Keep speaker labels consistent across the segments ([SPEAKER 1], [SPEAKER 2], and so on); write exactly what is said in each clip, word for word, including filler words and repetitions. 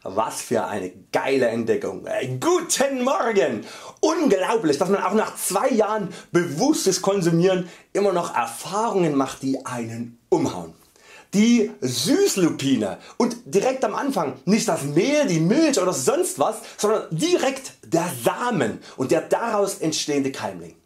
[SPEAKER 1] Was für eine geile Entdeckung. Äh, guten Morgen. Unglaublich, dass man auch nach zwei Jahren bewusstes Konsumieren immer noch Erfahrungen macht, die einen umhauen. Die Süßlupine und direkt am Anfang nicht das Mehl, die Milch oder sonst was, sondern direkt der Samen und der daraus entstehende Keimling.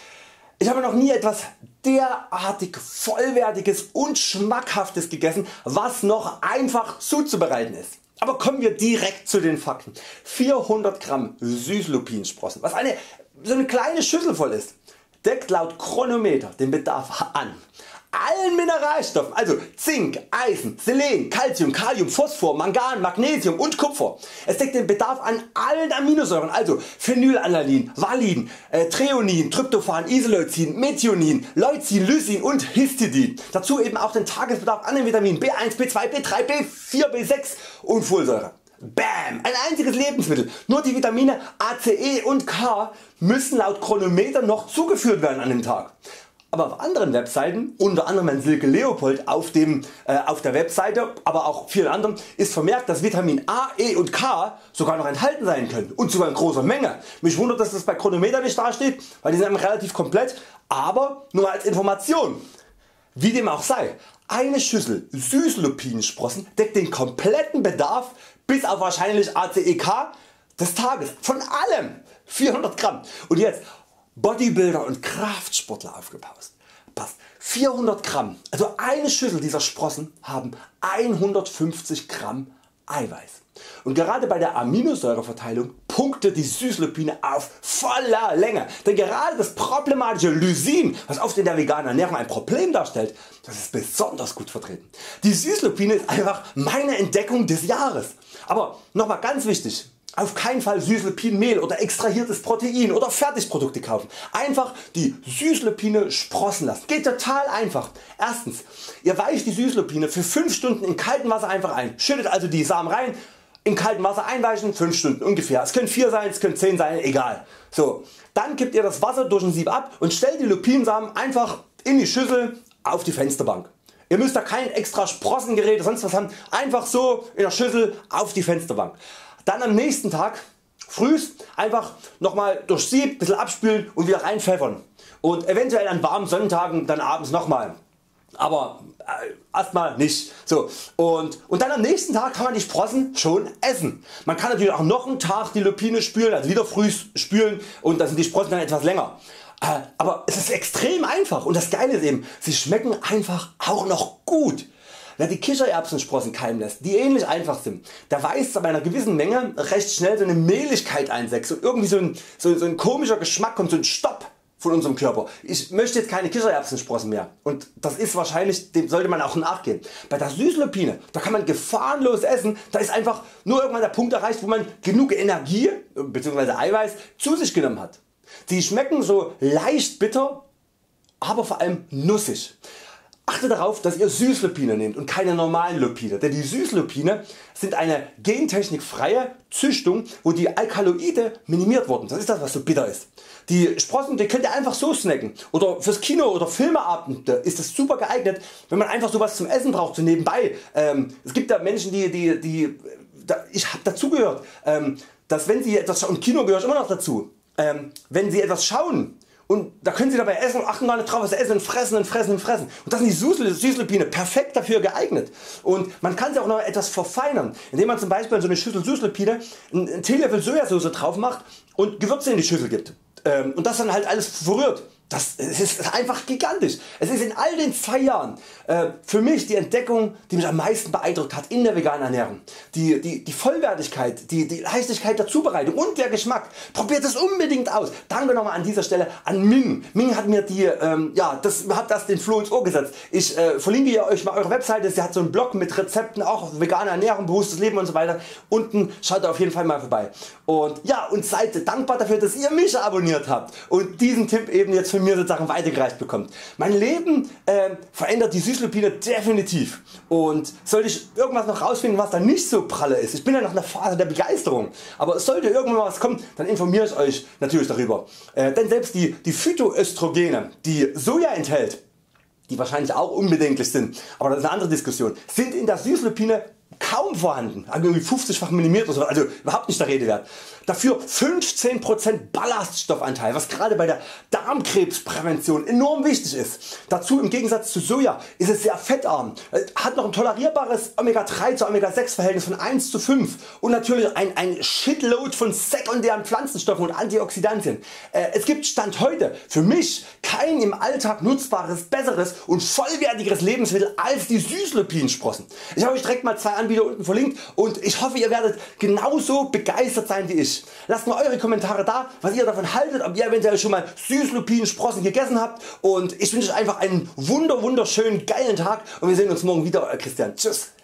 [SPEAKER 1] Ich habe noch nie etwas derartig vollwertiges und schmackhaftes gegessen, was noch einfach zuzubereiten ist. Aber kommen wir direkt zu den Fakten. vierhundert Gramm Süßlupinsprossen, was eine, so eine kleine Schüssel voll ist, deckt laut Chronometer den Bedarf an allen Mineralstoffen, also Zink, Eisen, Selen, Calcium, Kalium, Phosphor, Mangan, Magnesium und Kupfer. Es deckt den Bedarf an allen Aminosäuren, also Phenylalanin, Valin, äh, Threonin, Tryptophan, Isoleucin, Methionin, Leucin, Lysin und Histidin. Dazu eben auch den Tagesbedarf an den Vitaminen B eins, B zwei, B drei, B vier, B sechs und Folsäure. Bam! Ein einziges Lebensmittel. Nur die Vitamine A, C, E und K müssen laut Chronometer noch zugeführt werden an dem Tag. Aber auf anderen Webseiten, unter anderem in Silke Leopold auf, dem, äh, auf der Webseite, aber auch vielen anderen, ist vermerkt, dass Vitamin A, E und K sogar noch enthalten sein können und sogar in großer Menge. Mich wundert, dass das bei Chronometer nicht dasteht, weil die sind relativ komplett, aber nur als Information. Wie dem auch sei, eine Schüssel Süßlupinsprossen deckt den kompletten Bedarf bis auf wahrscheinlich A C E K des Tages von allem. vierhundert Gramm. Und jetzt Bodybuilder und Kraftsportler aufgepasst. Passt. vierhundert Gramm, also eine Schüssel dieser Sprossen haben hundertfünfzig Gramm Eiweiß. Und gerade bei der Aminosäureverteilung punktet die Süßlupine auf voller Länge, denn gerade das problematische Lysin, was oft in der veganen Ernährung ein Problem darstellt, das ist besonders gut vertreten. Die Süßlupine ist einfach meine Entdeckung des Jahres. Aber nochmal ganz wichtig, auf keinen Fall Süßlupinenmehl oder extrahiertes Protein oder Fertigprodukte kaufen. Einfach die Süßlupine sprossen lassen. Geht total einfach. Erstens, ihr weicht die Süßlupine für fünf Stunden in kaltem Wasser einfach ein. Schüttet also die Samen rein, in kaltem Wasser einweichen, fünf Stunden ungefähr. Es können vier sein, es können zehn sein, egal. So, dann kippt ihr das Wasser durch ein Sieb ab und stellt die Lupinensamen einfach in die Schüssel auf die Fensterbank. Ihr müsst da kein extra Sprossengerät oder sonst was haben, einfach so in der Schüssel auf die Fensterbank. Dann am nächsten Tag frühs einfach nochmal durch Sieb, bisschen abspülen und wieder reinpfeffern. Und eventuell an warmen Sonnentagen dann abends nochmal. Aber äh, erstmal nicht. So, und, und dann am nächsten Tag kann man die Sprossen schon essen. Man kann natürlich auch noch einen Tag die Lupine spülen, also wieder früh spülen und dann sind die Sprossen dann etwas länger. Äh, aber es ist extrem einfach und das Geile ist eben, sie schmecken einfach auch noch gut. Wer die Kichererbsensprossen keimen lässt, die ähnlich einfach sind, der weiß bei einer gewissen Menge recht schnell so eine Mehligkeit einsetzt und irgendwie so ein, so, so ein komischer Geschmack kommt, so ein Stopp von unserem Körper. Ich möchte jetzt keine Kichererbsensprossen mehr und das ist wahrscheinlich, dem sollte man auch nachgehen. Bei der Süßlupine, da kann man gefahrenlos essen, da ist einfach nur irgendwann der Punkt erreicht, wo man genug Energie bzw. Eiweiß zu sich genommen hat. Sie schmecken so leicht bitter, aber vor allem nussig. Achtet darauf, dass ihr Süßlupine nehmt und keine normalen Lupine, denn die Süßlupine sind eine gentechnikfreie Züchtung, wo die Alkaloide minimiert wurden. Das ist das, was so bitter ist. Die Sprossen, die könnt ihr einfach so snacken oder fürs Kino oder Filmeabende ist das super geeignet, wenn man einfach sowas zum Essen braucht, so nebenbei. Ähm, es gibt da Menschen, die, die, die da, ich habe dazugehört, ähm, dass wenn sie etwas schauen, und Kino gehört immer noch dazu, ähm, wenn sie etwas schauen, und da können Sie dabei essen und achten gar nicht drauf, was Sie essen und fressen und fressen und fressen. Und das sind die Süßlupine perfekt dafür geeignet. Und man kann sie auch noch etwas verfeinern, indem man zum Beispiel in so eine Schüssel Süßlupine einen Teelöffel Sojasauce drauf macht und Gewürze in die Schüssel gibt. Und das dann halt alles verrührt. Das ist einfach gigantisch. Es ist in all den zwei Jahren äh, für mich die Entdeckung, die mich am meisten beeindruckt hat in der veganen Ernährung. Die, die, die Vollwertigkeit, die, die Leichtigkeit der Zubereitung und der Geschmack. Probiert es unbedingt aus. Danke nochmal an dieser Stelle an Ming. Ming hat mir die, ähm, ja, das, hat das den Floh ins Ohr gesetzt. Ich äh, verlinke ihr euch mal eure Webseite. Sie hat so einen Blog mit Rezepten, auch vegane Ernährung, bewusstes Leben und so weiter. Unten schaut da auf jeden Fall mal vorbei. Und ja, und seid dankbar dafür, dass ihr mich abonniert habt und diesen Tipp eben jetzt für mir sozusagen weitergereicht bekommt. Mein Leben äh, verändert die Süßlupine definitiv und sollte ich irgendwas noch rausfinden, was da nicht so pralle ist, ich bin ja noch in der Phase der Begeisterung, aber sollte irgendwann was kommen, dann informiere ich Euch natürlich darüber. Äh, denn selbst die, die Phytoöstrogene, die Soja enthält, die wahrscheinlich auch unbedenklich sind, aber das ist eine andere Diskussion, sind in der Süßlupine kaum vorhanden, also irgendwie fünfzig-fach minimiert oder so, also überhaupt nicht der Rede wert. Dafür fünfzehn Prozent Ballaststoffanteil, was gerade bei der Darmkrebsprävention enorm wichtig ist. Dazu im Gegensatz zu Soja ist es sehr fettarm, hat noch ein tolerierbares Omega drei zu Omega sechs Verhältnis von eins zu fünf und natürlich ein, ein Shitload von sekundären Pflanzenstoffen und Antioxidantien. Es gibt Stand heute für mich kein im Alltag nutzbares, besseres und vollwertigeres Lebensmittel als die Süßlupinsprossen. Ich habe euch direkt mal zwei Anbieter unten verlinkt und ich hoffe ihr werdet genauso begeistert sein wie ich. Lasst mal eure Kommentare da, was ihr davon haltet, ob ihr eventuell schon mal Süßlupinsprossen gegessen habt und ich wünsche euch einfach einen wunder wunderschönen geilen Tag und wir sehen uns morgen wieder. Euer Christian. Tschüss.